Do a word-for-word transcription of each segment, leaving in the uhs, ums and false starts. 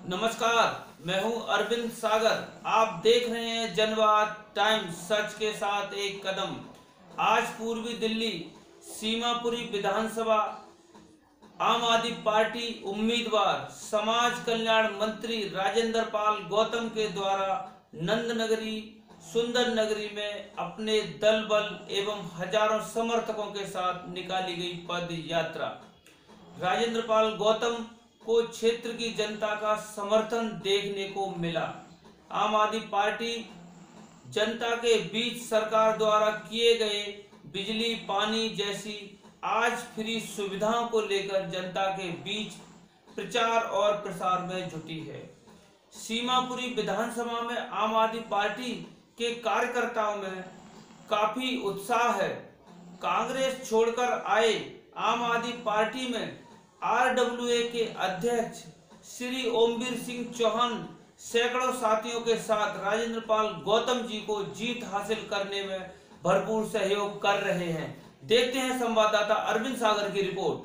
नमस्कार, मैं हूं अरविंद सागर। आप देख रहे हैं जनवाद टाइम्स, सच के साथ एक कदम। आज पूर्वी दिल्ली सीमापुरी विधानसभा आम आदमी पार्टी उम्मीदवार समाज कल्याण मंत्री राजेंद्र पाल गौतम के द्वारा नंदनगरी सुंदर नगरी में अपने दल बल एवं हजारों समर्थकों के साथ निकाली गई पद यात्रा। राजेंद्र पाल गौतम को क्षेत्र की जनता का समर्थन देखने को मिला। आम आदमी पार्टी जनता के बीच सरकार द्वारा किए गए बिजली पानी जैसी आज फ्री सुविधाओं को लेकर जनता के बीच प्रचार और प्रसार में जुटी है। सीमापुरी विधानसभा में आम आदमी पार्टी के कार्यकर्ताओं में काफी उत्साह है। कांग्रेस छोड़कर आए आम आदमी पार्टी में आरडब्ल्यूए के अध्यक्ष श्री ओमवीर सिंह चौहान सैकड़ों साथियों के साथ राजेंद्र पाल गौतम जी को जीत हासिल करने में भरपूर सहयोग कर रहे हैं। देखते हैं संवाददाता अरविंद सागर की रिपोर्ट।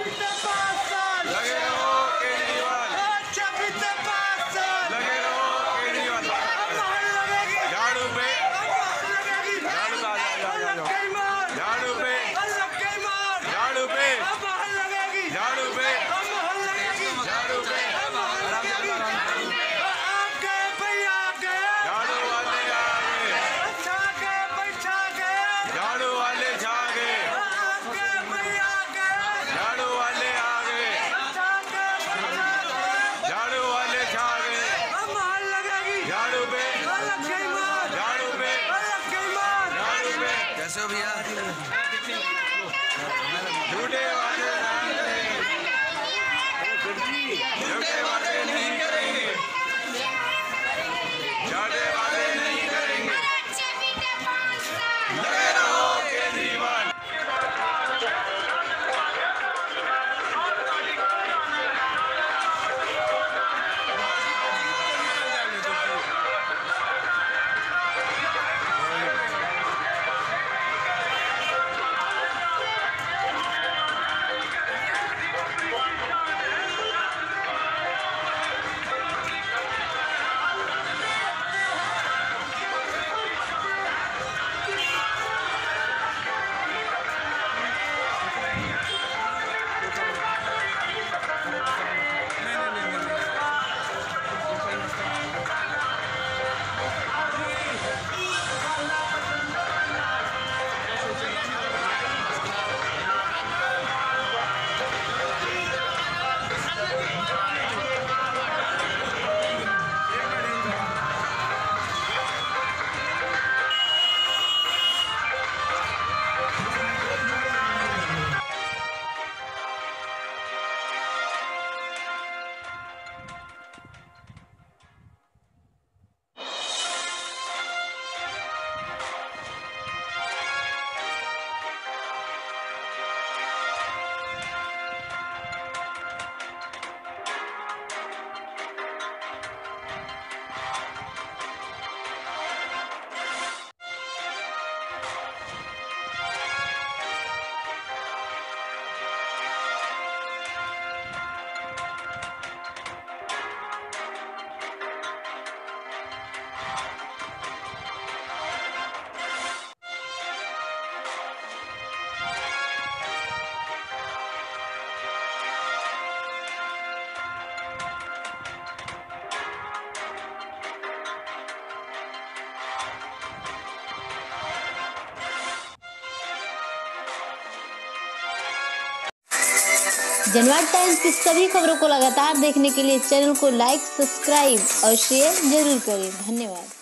कैसे हो भैया? झूठे वादे झूठे वादे नहीं करेंगे, झूठे वादे नहीं करेंगे। लगे रहो केजरीवाल। जनवाद टाइम्स की सभी खबरों को लगातार देखने के लिए चैनल को लाइक, सब्सक्राइब और शेयर जरूर करें। धन्यवाद।